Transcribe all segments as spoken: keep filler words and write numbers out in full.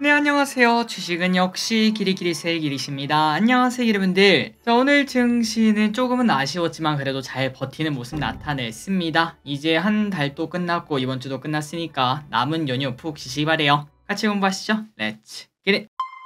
네, 안녕하세요. 주식은 역시 길이길이세의 길이십니다. 안녕하세요, 여러분들. 자, 오늘 증시는 조금은 아쉬웠지만 그래도 잘 버티는 모습 나타냈습니다. 이제 한 달도 끝났고 이번 주도 끝났으니까 남은 연휴 푹 쉬시기 바래요. 같이 공부하시죠. 렛츠 기릿!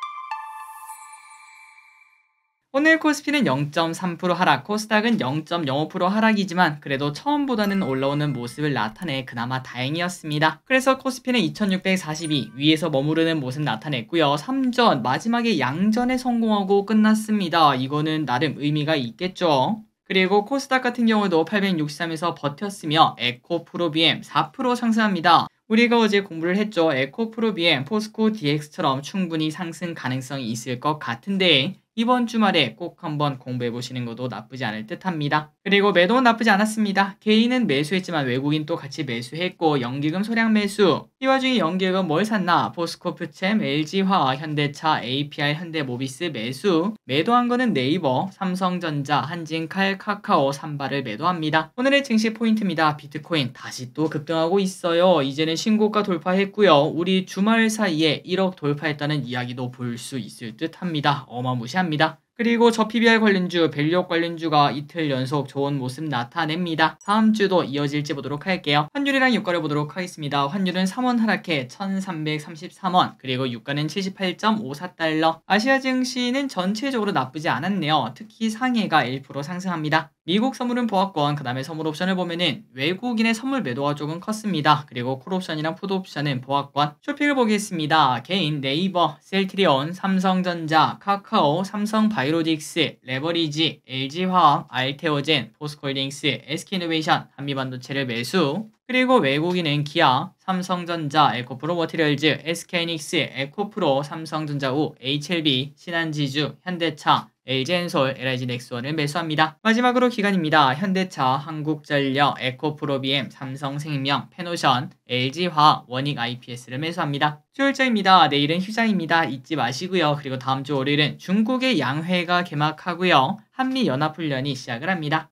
오늘 코스피는 영 점 삼 퍼센트 하락, 코스닥은 영 점 영오 퍼센트 하락이지만 그래도 처음보다는 올라오는 모습을 나타내 그나마 다행이었습니다. 그래서 코스피는 이천육백사십이 위에서 머무르는 모습 나타냈고요. 삼전 마지막에 양전에 성공하고 끝났습니다. 이거는 나름 의미가 있겠죠. 그리고 코스닥 같은 경우도 팔백육십삼에서 버텼으며 에코프로비엠 사 퍼센트 상승합니다. 우리가 어제 공부를 했죠. 에코프로비엠, 포스코 디엑스처럼 충분히 상승 가능성이 있을 것 같은데 이번 주말에 꼭 한번 공부해 보시는 것도 나쁘지 않을 듯 합니다. 그리고 매도는 나쁘지 않았습니다. 개인은 매수했지만 외국인 또 같이 매수했고 연기금 소량 매수. 이 와중에 연기금 뭘 샀나? 포스코프챔, 엘지화학, 현대차, 에이피알, 현대모비스 매수. 매도한 거는 네이버, 삼성전자, 한진칼, 카카오, 삼바를 매도합니다. 오늘의 증시 포인트입니다. 비트코인 다시 또 급등하고 있어요. 이제는 신고가 돌파했고요. 우리 주말 사이에 일억 돌파했다는 이야기도 볼 수 있을 듯 합니다. 어마무시합니다. 그리고 저 피비알 관련주, 밸류업 관련주가 이틀 연속 좋은 모습 나타냅니다. 다음 주도 이어질지 보도록 할게요. 환율이랑 유가를 보도록 하겠습니다. 환율은 삼 원 하락해 천삼백삼십삼 원, 그리고 유가는 칠십팔 점 오사 달러. 아시아 증시는 전체적으로 나쁘지 않았네요. 특히 상해가 일 퍼센트 상승합니다. 미국 선물은 보합권, 그 다음에 선물 옵션을 보면은 외국인의 선물 매도가 조금 컸습니다. 그리고 콜옵션이랑 풋옵션은 보합권. 쇼핑을 보겠습니다. 개인 네이버, 셀트리온, 삼성전자, 카카오, 삼성바이오로직스, 레버리지, 엘지화학, 알테오젠, 포스코홀딩스, 에스케이노베이션, 한미반도체를 매수. 그리고 외국인은 기아, 삼성전자, 에코프로 머티리얼즈, 에스케이닉스, 에코프로, 삼성전자우, 에이치엘비, 신한지주, 현대차, 엘지엔솔, 엘아이지넥스원을 매수합니다. 마지막으로 기관입니다. 현대차, 한국전력, 에코프로비엠, 삼성생명, 페노션, 엘지화학, 원익아이피에스를 매수합니다. 수요일장입니다. 내일은 휴장입니다. 잊지 마시고요. 그리고 다음 주 월요일은 중국의 양회가 개막하고요. 한미연합훈련이 시작을 합니다.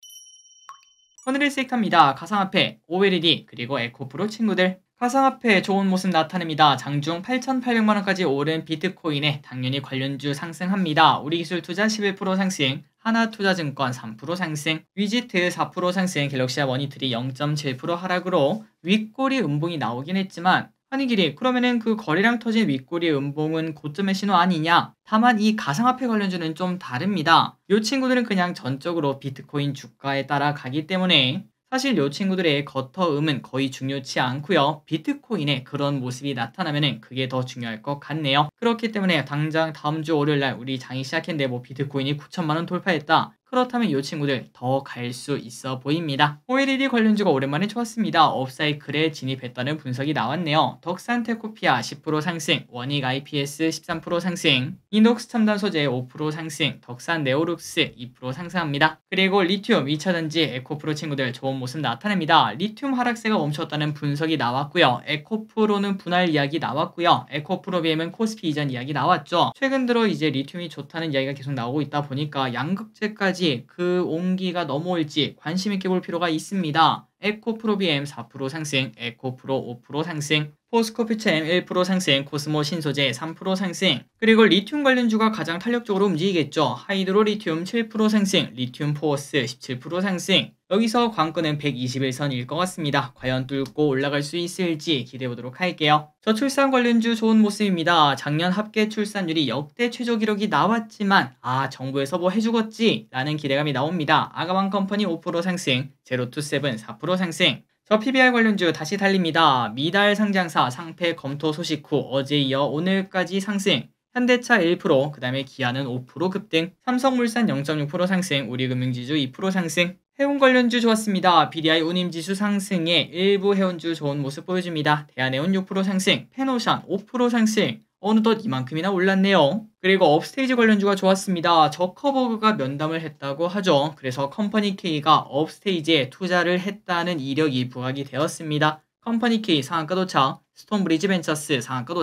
오늘의 세이크입니다. 가상화폐, 오엘이디, 그리고 에코프로 친구들. 가상화폐 좋은 모습 나타냅니다. 장중 팔천팔백만 원까지 오른 비트코인에 당연히 관련주 상승합니다. 우리기술투자 십일 퍼센트 상승, 하나투자증권 삼 퍼센트 상승, 위지트 사 퍼센트 상승, 갤럭시아 머니트리 영 점 칠 퍼센트 하락으로 윗꼬리 음봉이 나오긴 했지만 아니 길이 그러면은 그 거래량 터진 윗꼬리 음봉은 고점의 신호 아니냐? 다만 이 가상화폐 관련주는 좀 다릅니다. 이 친구들은 그냥 전적으로 비트코인 주가에 따라 가기 때문에 사실 이 친구들의 겉터음은 거의 중요치 않고요. 비트코인의 그런 모습이 나타나면은 그게 더 중요할 것 같네요. 그렇기 때문에 당장 다음 주 월요일날 우리 장이 시작했는데 뭐 비트코인이 구천만 원 돌파했다. 그렇다면 이 친구들 더 갈 수 있어 보입니다. 오엘이디 관련주가 오랜만에 좋았습니다. 업사이클에 진입했다는 분석이 나왔네요. 덕산테코피아 십 퍼센트 상승, 원익아이피에스 십삼 퍼센트 상승, 이녹스 첨단 소재 오 퍼센트 상승, 덕산 네오룩스 이 퍼센트 상승합니다. 그리고 리튬, 이차전지, 에코프로 친구들 좋은 모습 나타냅니다. 리튬 하락세가 멈췄다는 분석이 나왔고요. 에코프로는 분할 이야기 나왔고요. 에코프로비엠은 코스피 이전 이야기 나왔죠. 최근 들어 이제 리튬이 좋다는 이야기가 계속 나오고 있다 보니까 양극재까지 그 온기가 넘어올지 관심 있게 볼 필요가 있습니다. 에코프로비엠 사 퍼센트 상승, 에코프로 오 퍼센트 상승, 포스코프챔 일 퍼센트 상승, 코스모 신소재 삼 퍼센트 상승. 그리고 리튬 관련주가 가장 탄력적으로 움직이겠죠. 하이드로 리튬 칠 퍼센트 상승, 리튬 포어스 십칠 퍼센트 상승. 여기서 관건은 백이십일 선일 것 같습니다. 과연 뚫고 올라갈 수 있을지 기대해보도록 할게요. 저출산 관련주 좋은 모습입니다. 작년 합계 출산율이 역대 최저 기록이 나왔지만 아 정부에서 뭐 해주겠지 라는 기대감이 나옵니다. 아가방 컴퍼니 오 퍼센트 상승, 제로투세븐 사 퍼센트 상승. 저 피비알 관련주 다시 달립니다. 미달 상장사 상패 검토 소식 후 어제 이어 오늘까지 상승. 현대차 일 퍼센트, 그 다음에 기아는 오 퍼센트 급등, 삼성물산 영 점 육 퍼센트 상승, 우리금융지주 이 퍼센트 상승. 해운 관련주 좋았습니다. 비디아이 운임지수 상승에 일부 해운주 좋은 모습 보여줍니다. 대한해운 육 퍼센트 상승, 페노션 오 퍼센트 상승. 어느덧 이만큼이나 올랐네요. 그리고 업스테이지 관련주가 좋았습니다. 저커버그가 면담을 했다고 하죠. 그래서 컴퍼니K가 업스테이지에 투자를 했다는 이력이 부각이 되었습니다. 컴퍼니K 상한가 도착, 스톤브리지 벤처스 상한가 도착.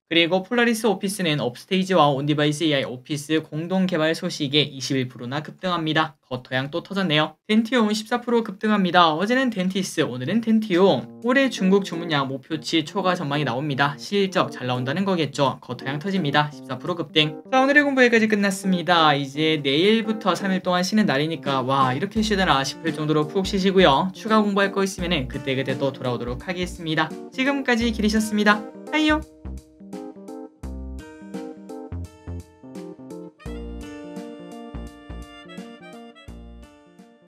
그리고 폴라리스 오피스는 업스테이지와 온디바이스 에이아이 오피스 공동 개발 소식에 이십일 퍼센트나 급등합니다. 거토양 또 터졌네요. 덴티움 십사 퍼센트 급등합니다. 어제는 덴티스, 오늘은 덴티움. 올해 중국 주문량 목표치 초과 전망이 나옵니다. 실적 잘 나온다는 거겠죠. 거토양 터집니다. 십사 퍼센트 급등. 자, 오늘의 공부 여기까지 끝났습니다. 이제 내일부터 삼 일 동안 쉬는 날이니까 와 이렇게 쉬더라 싶을 정도로 푹 쉬시고요. 추가 공부할 거 있으면 그때그때 또 돌아오도록 하겠습니다. 지금까지 길이셨습니다. 하이요.